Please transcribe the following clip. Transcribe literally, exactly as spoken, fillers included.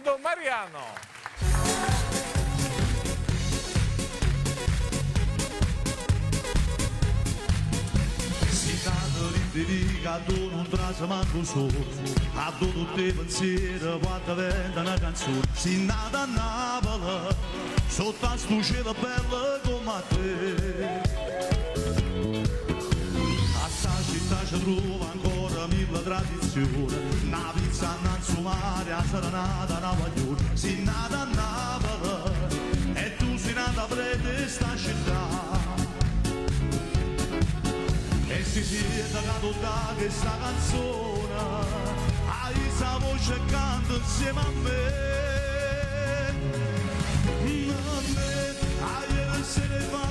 Benvenuto Mariano. Dedica tu non trasa manco solo a tutti i pensieri quando vende una canzone si nata a Napoli sotto a sto cielo bello come a te a sta città ci trova ancora mille tradizioni una pizza innanzi mare a serenata una paglione si nata a Napoli e tu sei nata per sta città e si siede cantata questa canzone hai sa voce e canta insieme a me a me hai essere